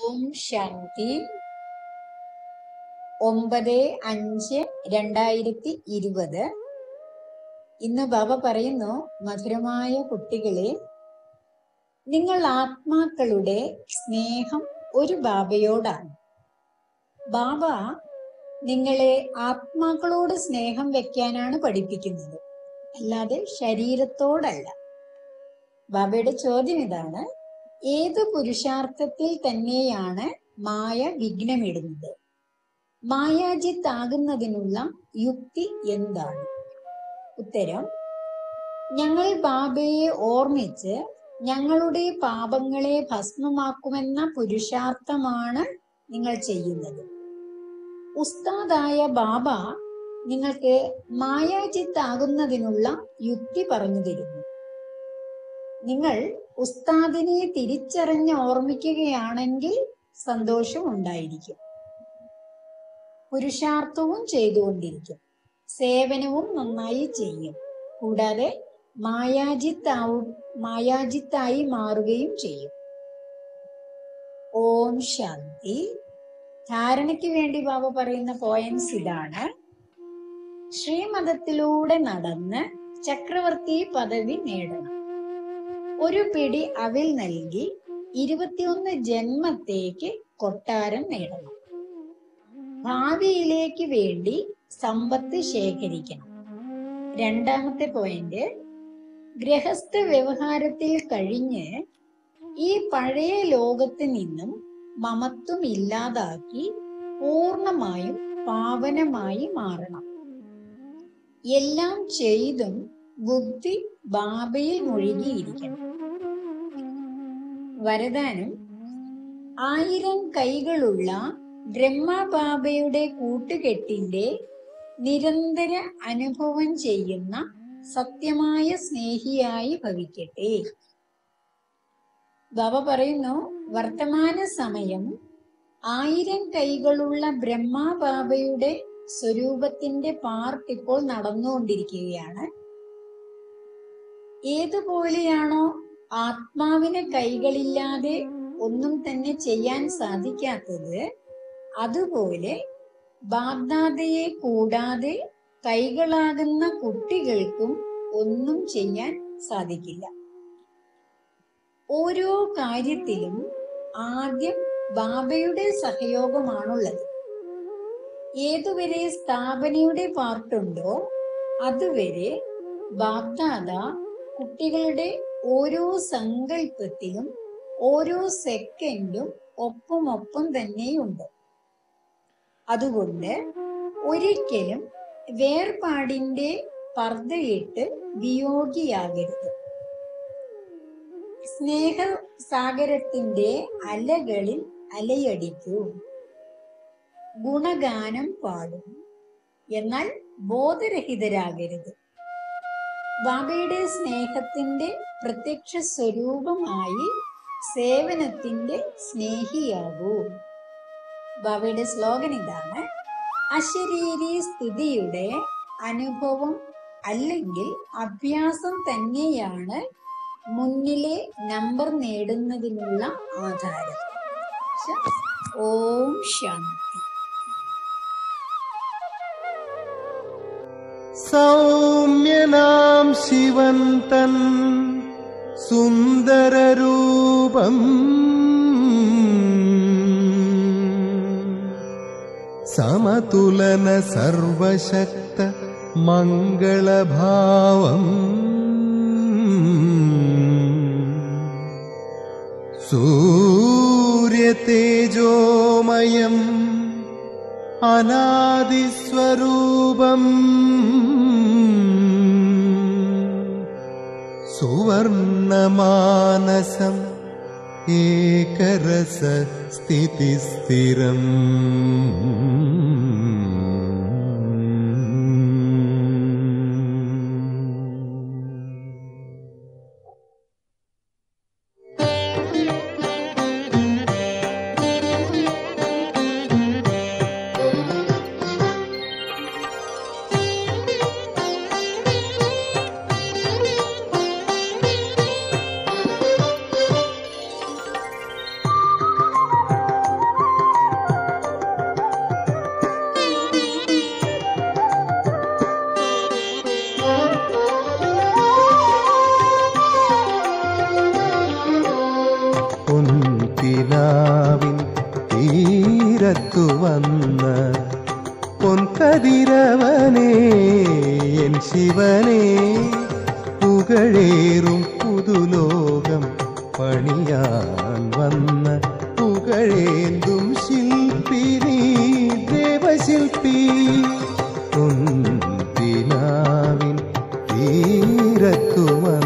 ഓം ശാന്തി. 9/5/2020. ഇന്ന് ബാബ പറയുന്നു, മധുരമായ കുട്ടികളെ, നിങ്ങൾ ആത്മാക്കളുടെ സ്നേഹം ഒരു ബാബയോടാണ്. ബാബ നിങ്ങളെ ആത്മാക്കളോട് സ്നേഹം വെക്കാനാണ് പഠിപ്പിക്കുന്നത്, അല്ലാതെ ശരീരത്തോടല്ല. ബാബയുടെ ചോദ്യം ഇതാണ്: ഏത് പുരുഷാർത്ഥത്തിൽ തന്നെയാണ് മായ വിഘ്നമിടുന്നത്? മായാജിത്താകുന്നതിനുള്ള യുക്തി എന്താണ്? ഉത്തരം: ഞങ്ങൾ ബാബയെ ഓർമ്മിച്ച് ഞങ്ങളുടെ പാപങ്ങളെ ഭസ്മമാക്കുമെന്ന പുരുഷാർത്ഥമാണ് നിങ്ങൾ ചെയ്യുന്നത്. ഉസ്താദായ ബാബ നിങ്ങൾക്ക് മായാജിത്താകുന്നതിനുള്ള യുക്തി പറഞ്ഞു തരുന്നു. നിങ്ങൾ ഉസ്താദിനെ തിരിച്ചറിഞ്ഞ് ഓർമ്മിക്കുകയാണെങ്കിൽ സന്തോഷം ഉണ്ടായിരിക്കും. പുരുഷാർത്ഥവും ചെയ്തുകൊണ്ടിരിക്കും, സേവനവും നന്നായി ചെയ്യും, കൂടാതെ മായാജിത്തായി മാറുകയും ചെയ്യും. ഓം ശാന്തി. ധാരണയ്ക്ക് വേണ്ടി ബാബ പറയുന്ന പോയിന്റ്സ് ഇതാണ്: ശ്രീമതത്തിലൂടെ നടന്ന് ചക്രവർത്തി പദവി നേടണം. ഒരു പിടി അവിൽ നൽകി 21 ജന്മത്തേക്ക് കൊട്ടാരം നേടണം. ഭാവിയിലേക്ക് വേണ്ടി സമ്പത്ത് ശേഖരിക്കണം. രണ്ടാമത്തെ പോയിന്റ്: ഗൃഹസ്ഥ വ്യവഹാരത്തിൽ കഴിഞ്ഞ് ഈ പഴയ ലോകത്ത് നിന്നും മമത്വം ഇല്ലാതാക്കി പൂർണ്ണമായും പാവനമായി മാറണം. എല്ലാം ചെയ്തും ബുദ്ധി ബാബയിൽ മുഴുകിയിരിക്കണം. വരദാനം: 1000 കൈകളുള്ള ബ്രഹ്മബാബയുടെ കൂട്ടുകെട്ടിന്റെ നിരന്തര അനുഭവം ചെയ്യുന്ന സത്യമായ സ്നേഹിയായി ഭവിക്കട്ടെ. ബാബ പറയുന്നു, വർത്തമാന സമയം 1000 കൈകളുള്ള ബ്രഹ്മബാബയുടെ സ്വരൂപത്തിന്റെ പാർട്ട് ഇപ്പോൾ നടന്നുകൊണ്ടിരിക്കുകയാണ്. ഏതുപോലെയാണോ ആത്മാവിന് കൈകളില്ലാതെ ഒന്നും തന്നെ ചെയ്യാൻ സാധിക്കാത്തത്, അതുപോലെ ബാഗ്ദാദയെ കൂടാതെ കൈകളാകുന്ന കുട്ടികൾക്കും ഒന്നും ചെയ്യാൻ സാധിക്കില്ല. ഓരോ കാര്യത്തിലും ആദ്യം ബാബയുടെ സഹയോഗമാണുള്ളത്. ഏതുവരെ സ്ഥാപനയുടെ പാർട്ടുണ്ടോ അതുവരെ ബാഗ്ദാദ കുട്ടികളുടെ ഓരോ സങ്കല്പത്തിലും ഓരോ സെക്കൻഡും ഒപ്പം തന്നെയുണ്ട്. അതുകൊണ്ട് ഒരിക്കലും വേർപാടിന്റെ പർദ്ദയിട്ട് വിയോഗിയാകരുത്. സ്നേഹസാഗരത്തിന്റെ അലകളിൽ അലയടിക്കൂ, ഗുണഗാനം പാടും, എന്നാൽ ബോധരഹിതരാകരുത്. ബാബയുടെ സ്നേഹത്തിന്റെ പ്രത്യക്ഷ സ്വരൂപമായി സേവനത്തിന്റെ സ്നേഹിയാകൂ. ബാബയുടെ സ്ലോഗൻ ഇതാണ്: അശരീരി സ്ഥിതിയുടെ അനുഭവം അല്ലെങ്കിൽ അഭ്യാസം തന്നെയാണ് മുന്നിലെ നമ്പർ നേടുന്നതിനുള്ള ആധാരം. ഓം ശാന്തി. സൗമ്യനാം ശിവന്തൻ സുന്ദരരൂപം സമതുലന സർവശക്ത മംഗളഭാവം സൂര്യതേജോമയം അനാദിസ്വരൂപം സുവർണമാനസം ഏകരസ സ്ഥിതിസ്ഥിരം തീരത്തു വന്ന പൊൻകതിരവനേ എൻ ശിവനേ, പുകഴേറും പുതുലോകം പണിയാൻ വന്ന പുകഴേന്തും ശില്പിനി ദേവശില്പി, പൊൻകിനാവിൻ തീരത്തു വന്ന